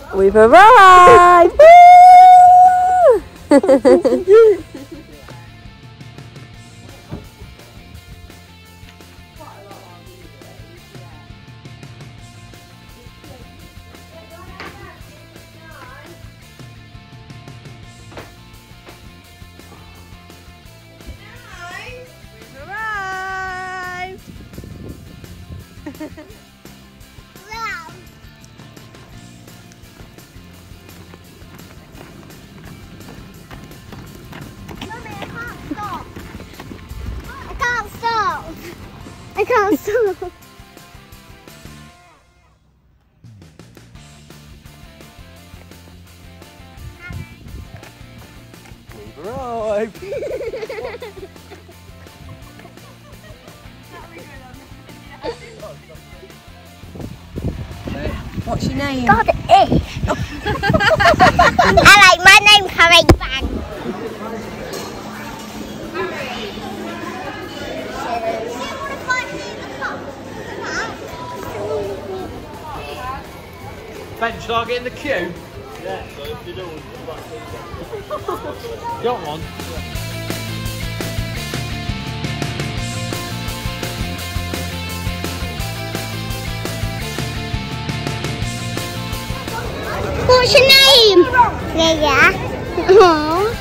We've arrived! Woo! I can't stop. We've arrived. What's your name? God, ish. I like my name, Harry Brookes. Ben, shall I get in the queue? Yeah, so if you don't, got one? What's your name? Raya. Aww.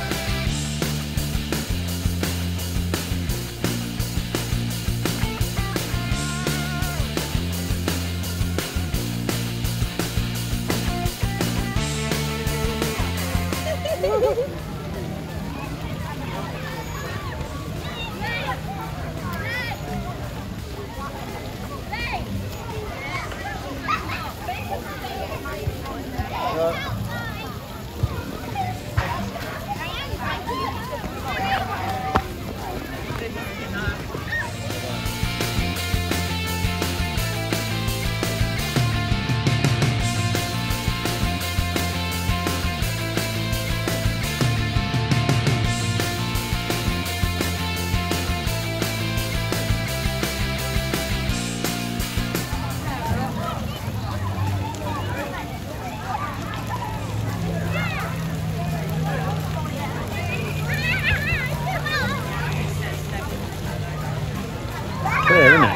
Clear, isn't it?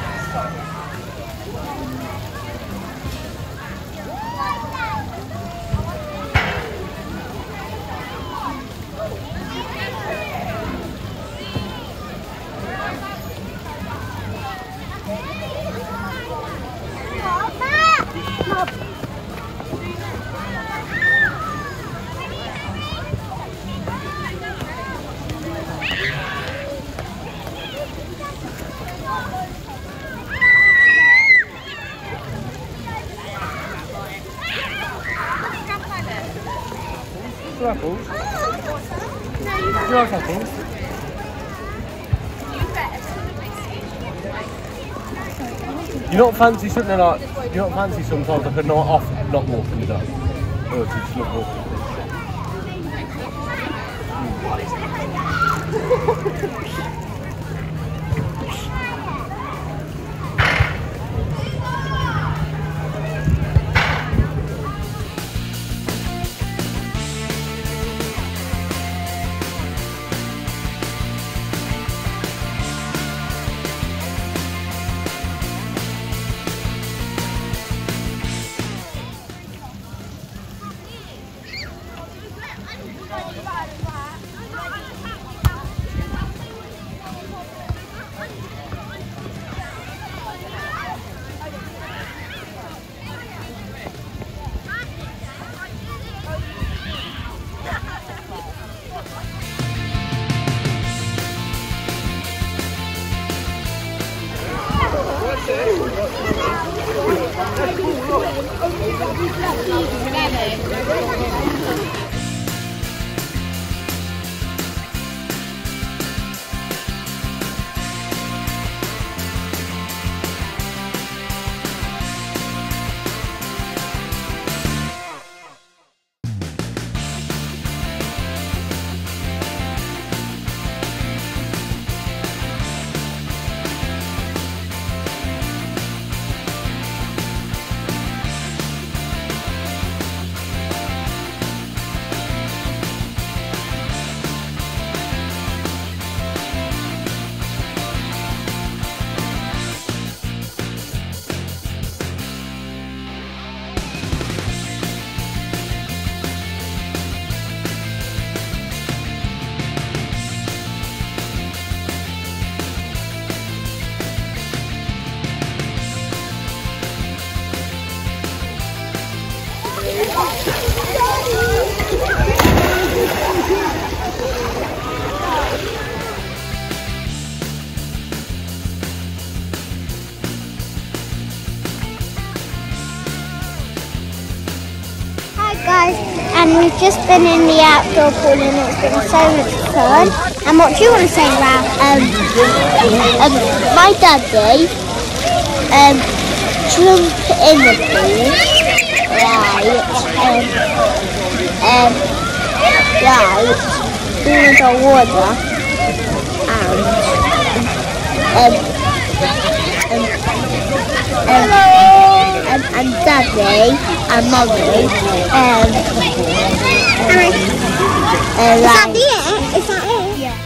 Apples? You like apples? You don't fancy something like, you don't fancy sometimes like a night off not walking the dog? Or just not walking? Guys, and we've just been in the outdoor pool and it's been so much fun. And what do you want to say, Ralph? My daddy jumped in the pool, right, in the water, and Daddy and Mummy is that it? Is that it? Yeah.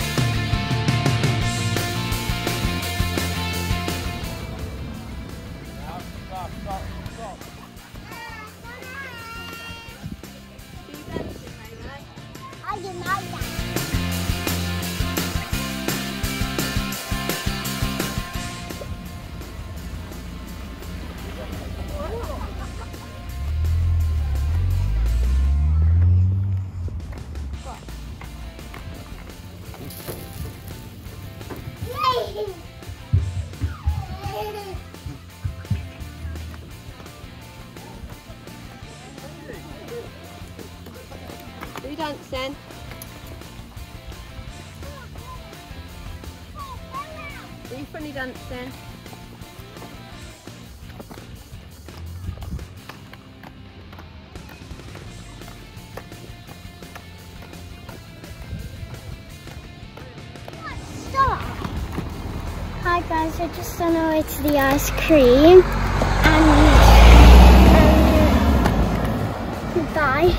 I did not that. Are you dancing? Are you funny dancing? Stop! Hi guys, we're just on our way to the ice cream and goodbye.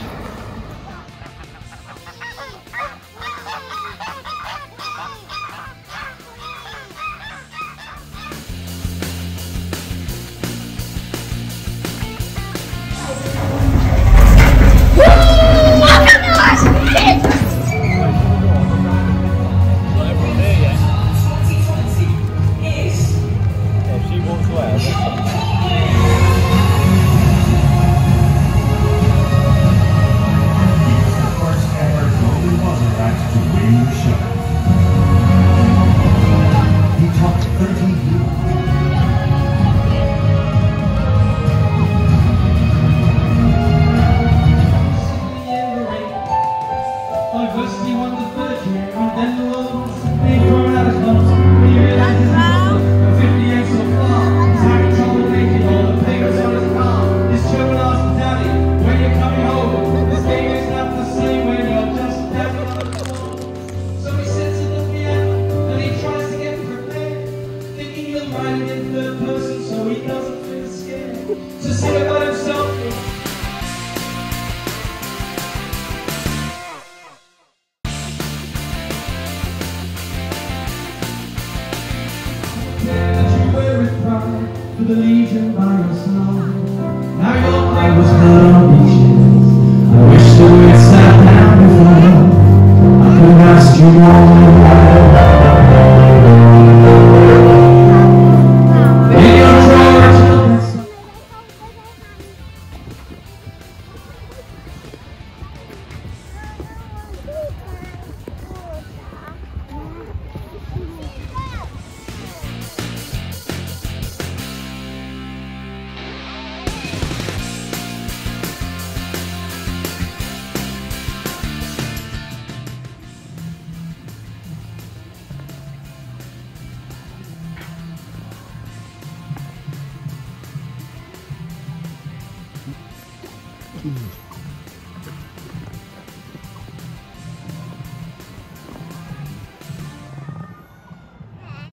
For the Legion by your side. Now your I was down beaches. I wish that we'd sat down before. I could ask you more. In your drawers, Mm.